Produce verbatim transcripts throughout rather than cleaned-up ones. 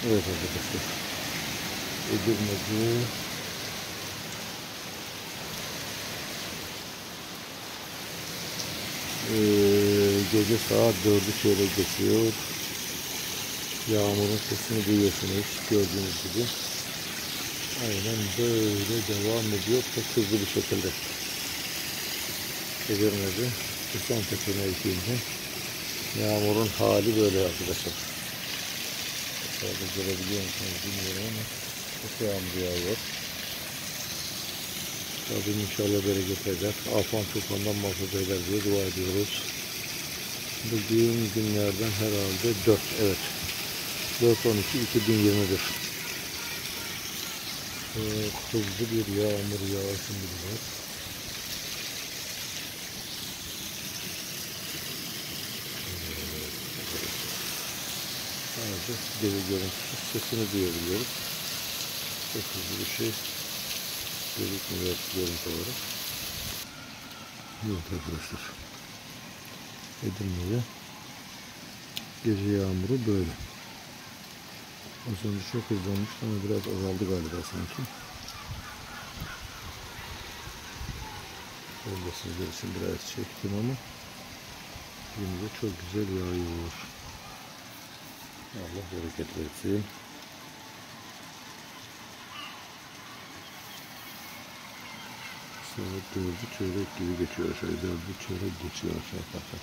Evet arkadaşlar. Edirne'de ee, gece saat dördü çeyrek geçiyor. Yağmurun sesini duyuyorsunuz gördüğünüz gibi. Aynen böyle devam ediyor çok hızlı bir şekilde. Edirne'de Esentepe mevkiinde yağmurun hali böyle arkadaşlar. Şöyle görebiliyor musunuz bilmiyorum ama çok yağmur yağıyor. Rabbim inşallah bereket eder. Afan tufandan muhafaza eder diye dua ediyoruz. Bugün günlerden herhalde dört, evet. dört on iki iki bin yirmi bir. Evet, hızlı bir yağmur yağışında var. Sadece geri görüntüsü sesini duyabiliyoruz. Çok hızlı bir şey gözükmüyor görüntü olarak. Evet arkadaşlar. Edirne'de gece yağmuru böyle. Az önce çok hızlanmıştı ama biraz azaldı galiba sanki. Öyle sizler için biraz çektim ama yine de çok güzel yağıyor. Allah bereket versin. Saat dördü çeyrek gibi geçiyor aşağı. Dördü çeyrek geçiyor aşağı yukarı.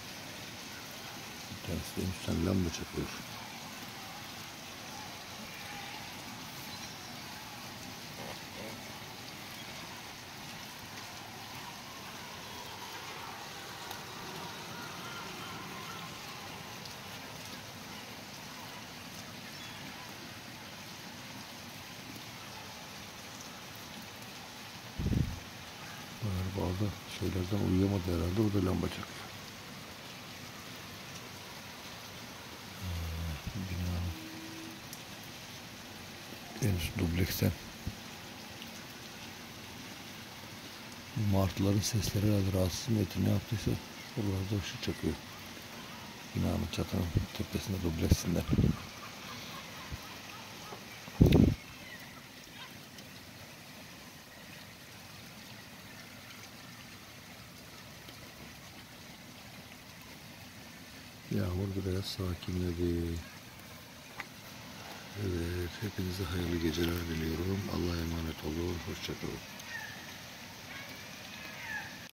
Bir tanesi de üstten lamba çakıyor. Galiba şeylerden uyuyamadı herhalde. O da lamba çakıyor. Binanın en üst dubleksten martıların sesleri herhalde rahatsız mı etti, ne yaptıysa oralarda ışık çakıyor. Binanın çatının tepesinde dubleksinden. Yağmur biraz sakinledi. Evet, hepinize hayırlı geceler diliyorum. Allah'a emanet olun. Hoşça kalın.